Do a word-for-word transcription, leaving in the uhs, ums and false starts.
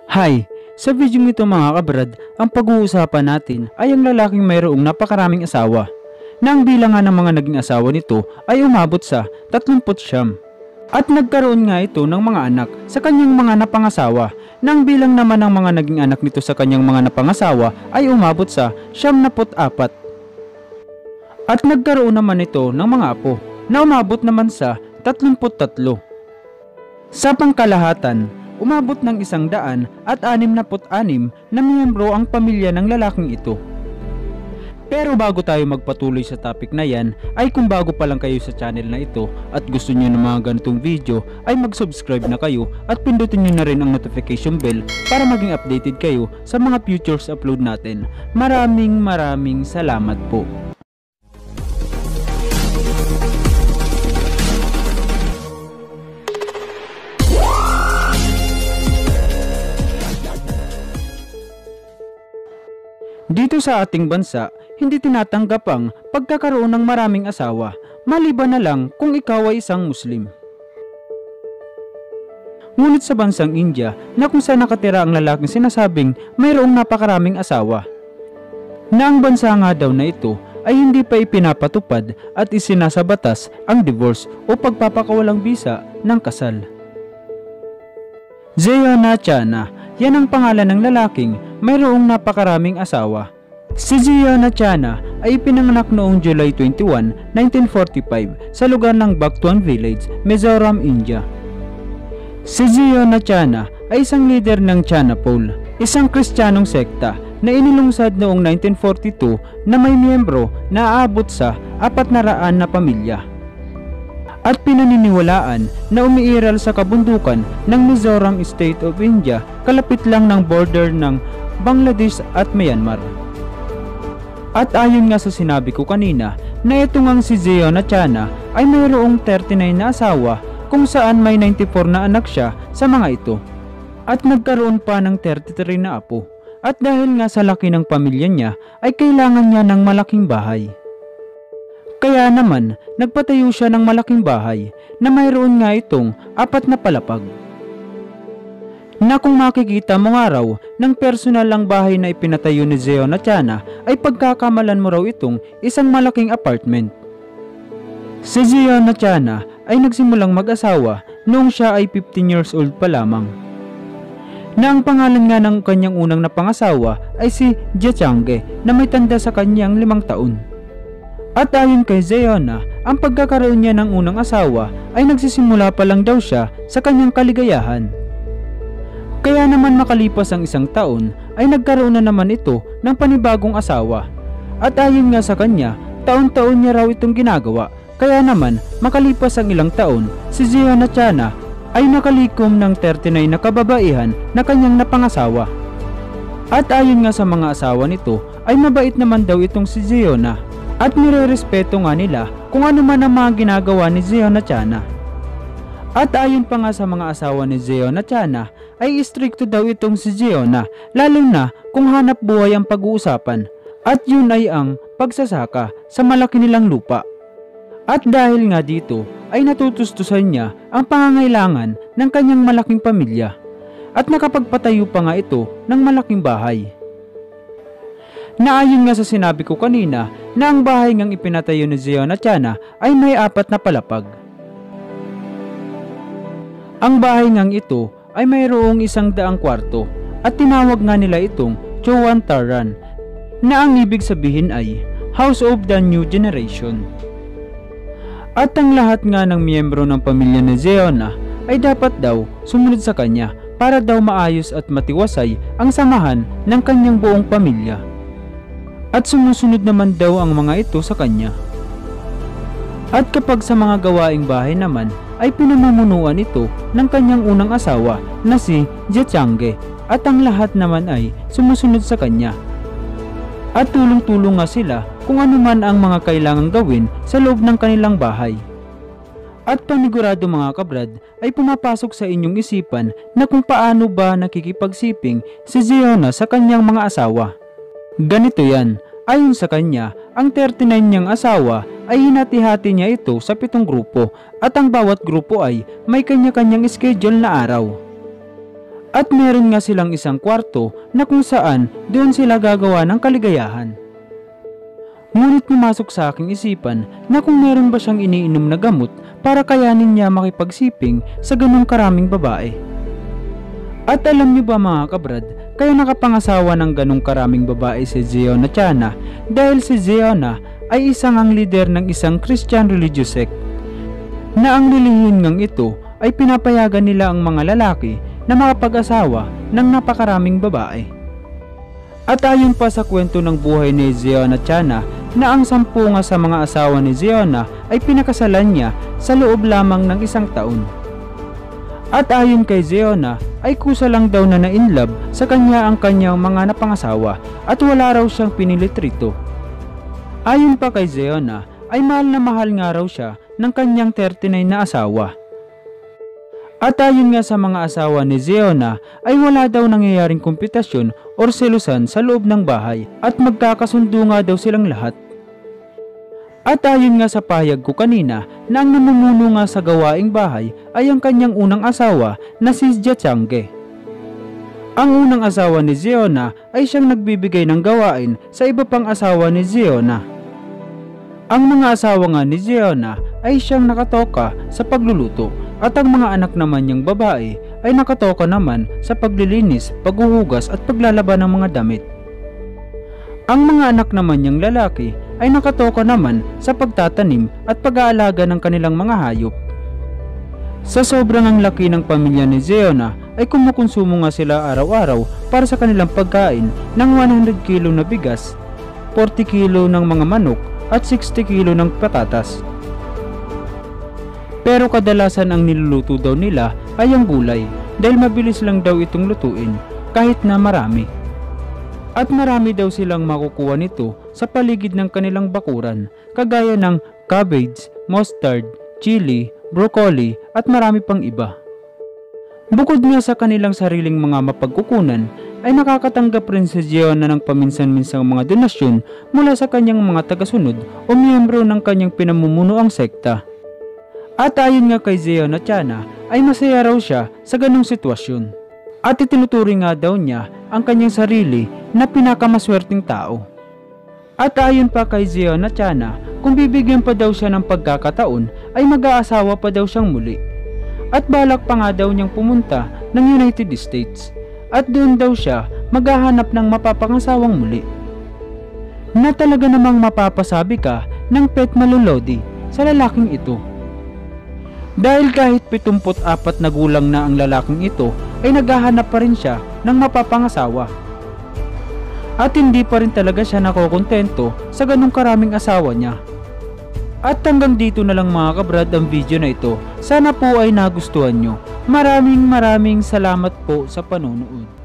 Hi! Sa video nito mga kabrad, ang pag-uusapan natin ay ang lalaking mayroong napakaraming asawa na ang bilangan ng mga naging asawa nito ay umabot sa tatlumput siyam. At nagkaroon nga ito ng mga anak sa kanyang mga napangasawa na ang bilang naman ng mga naging anak nito sa kanyang mga napangasawa ay umabot sa siyam na put apat. At nagkaroon naman ito ng mga apo na umabot naman sa tatlumput tatlo. Sa pangkalahatan, umabot ng isang daan at anim na put anim na miyembro ang pamilya ng lalaking ito. Pero bago tayo magpatuloy sa topic na yan, ay kung bago pa lang kayo sa channel na ito at gusto nyo ng mga ganitong video, ay mag-subscribe na kayo at pindutin nyo na rin ang notification bell para maging updated kayo sa mga futures upload natin. Maraming maraming salamat po. Dito sa ating bansa, hindi tinatanggap ang pagkakaroon ng maraming asawa, maliban na lang kung ikaw ay isang Muslim. Ngunit sa bansang India, na kung saan nakatira ang lalaking sinasabing mayroong napakaraming asawa, na ang bansa nga daw na ito ay hindi pa ipinapatupad at isinasabatas ang divorce o pagpapakawalang bisa ng kasal. Ziona Chana, yan ang pangalan ng lalaking mayroong napakaraming asawa. Si Ziona Chana ay pinanganak noong July twenty-first, nineteen forty-five sa lugar ng Bhaktuan Village, Mizoram, India. Si Ziona Chana ay isang leader ng Chanapol, isang Kristiyanong sekta na inilungsad noong nineteen forty-two na may miyembro na aabot sa apat na raan na pamilya. At pinaniniwalaan na umiiral sa kabundukan ng Mizoram State of India, kalapit lang ng border ng Bangladesh at Myanmar. At ayon nga sa sinabi ko kanina, na ito ngang si Ziona Chana ay mayroong thirty-nine na asawa kung saan may ninety-four na anak siya sa mga ito. At nagkaroon pa ng thirty-three na apo. At dahil nga sa laki ng pamilya niya ay kailangan niya ng malaking bahay. Kaya naman, nagpatayo siya ng malaking bahay na mayroon nga itong apat na palapag. Na kung makikita mo nga raw ng personal lang bahay na ipinatayo ni Ziona Chana ay pagkakamalan mo raw itong isang malaking apartment. Si Ziona Chana ay nagsimulang mag-asawa noong siya ay fifteen years old pa lamang. Na ang pangalan nga ng kanyang unang napangasawa ay si Jiachange na may tanda sa kanyang limang taon. At ayon kay Ziona, ang pagkakaroon niya ng unang asawa ay nagsisimula pa lang daw siya sa kanyang kaligayahan. Kaya naman makalipas ang isang taon ay nagkaroon na naman ito ng panibagong asawa. At ayon nga sa kanya, taon-taon niya raw itong ginagawa. Kaya naman makalipas ang ilang taon, si Ziona Chana ay nakalikom ng thirty-nine na kababaihan na kanyang napangasawa. At ayon nga sa mga asawa nito ay mabait naman daw itong si Ziona. At nire-respeto nga nila kung ano man ang mga ginagawa ni Ziona Chana. At ayon pa nga sa mga asawa ni Ziona Chana ay istrikto daw itong si Ziona, lalo na kung hanap buhay ang pag-uusapan. At yun ay ang pagsasaka sa malaki nilang lupa. At dahil nga dito ay natutustusan niya ang pangangailangan ng kanyang malaking pamilya. At nakapagpatayo pa nga ito ng malaking bahay. Naayon nga sa sinabi ko kanina na ang bahay ngang ipinatayo ni Ziona Chana ay may apat na palapag. Ang bahay ngang ito ay mayroong isang daang kwarto at tinawag nga nila itong Chowan Taran na ang ibig sabihin ay House of the New Generation. At ang lahat nga ng miyembro ng pamilya ni Ziona ay dapat daw sumunod sa kanya para daw maayos at matiwasay ang samahan ng kanyang buong pamilya. At sumusunod naman daw ang mga ito sa kanya. At kapag sa mga gawaing bahay naman ay pinamumunuan ito ng kanyang unang asawa na si Jiachange at ang lahat naman ay sumusunod sa kanya. At tulong-tulong nga sila kung ano man ang mga kailangang gawin sa loob ng kanilang bahay. At panigurado mga kabrad ay pumapasok sa inyong isipan na kung paano ba nakikipagsiping si Ziona sa kanyang mga asawa. Ganito yan, ayon sa kanya, ang thirty-nine niyang asawa ay hinati-hati niya ito sa pitong grupo at ang bawat grupo ay may kanya-kanyang schedule na araw. At meron nga silang isang kwarto na kung saan doon sila gagawa ng kaligayahan. Ngunit pumasok sa aking isipan na kung meron ba siyang iniinom na gamot para kayanin niya makipagsiping sa ganong karaming babae. At alam niyo ba mga kabrad, kaya nakapangasawa ng ganong karaming babae si Ziona Chana dahil si Ziona ay isang ang leader ng isang Christian religious sect na ang lilihin ngang ito ay pinapayagan nila ang mga lalaki na makapag-asawa ng napakaraming babae. At ayon pa sa kwento ng buhay ni Ziona Chana na ang sampu nga sa mga asawa ni Ziona ay pinakasalan niya sa loob lamang ng isang taon. At ayon kay Ziona ay kusa lang daw na na-inlove sa kanya ang kanyang mga napangasawa at wala raw siyang pinilit rito. Ayon pa kay Ziona ay mahal na mahal nga raw siya ng kanyang thirty-nine na asawa. At ayon nga sa mga asawa ni Ziona ay wala daw nangyayaring kompetisyon or selusan sa loob ng bahay at magkakasundo nga daw silang lahat. At ayon nga sa pahayag ko kanina na ang namumuno nga sa gawaing bahay ay ang kanyang unang asawa na si Jia Changge. Ang unang asawa ni Ziona ay siyang nagbibigay ng gawain sa iba pang asawa ni Ziona. Ang mga asawa nga ni Ziona ay siyang nakatoka sa pagluluto at ang mga anak naman niyang babae ay nakatoka naman sa paglilinis, paghuhugas at paglalaban ng mga damit. Ang mga anak naman niyang lalaki ay nakatoka naman sa pagtatanim at pag-aalaga ng kanilang mga hayop. Sa sobrang ang laki ng pamilya ni Ziona ay kumukonsumo nga sila araw-araw para sa kanilang pagkain ng one hundred kilo na bigas, forty kilo ng mga manok at sixty kilo ng patatas. Pero kadalasan ang niluluto daw nila ay ang gulay dahil mabilis lang daw itong lutuin kahit na marami. At marami daw silang makukuha nito sa paligid ng kanilang bakuran kagaya ng cabbage, mustard, chili, broccoli at marami pang iba. Bukod nga sa kanilang sariling mga mapagkukunan ay nakakatanggap rin si Ziona ng paminsan-minsang mga donasyon mula sa kanyang mga tagasunod o miyembro ng kanyang pinamumunuang sekta. At ayon nga kay Ziona Chana ay masaya raw siya sa ganong sitwasyon. At itinuturing nga daw niya ang kanyang sarili na pinakamaswerteng tao. At ayon pa kay Ziona Chana, kung bibigyan pa daw siya ng pagkakataon ay mag-aasawa pa daw siyang muli. At balak pa nga daw niyang pumunta ng United States at doon daw siya maghahanap ng mapapangasawang muli. Na talaga namang mapapasabi ka ng pet malulodi sa lalaking ito. Dahil kahit pitungput apat na gulang na ang lalaking ito ay naghahanap pa rin siya ng mapapangasawa. At hindi pa rin talaga siya nakokontento sa ganong karaming asawa niya. At hanggang dito na lang mga kabrad ang video na ito. Sana po ay nagustuhan nyo. Maraming maraming salamat po sa panonood.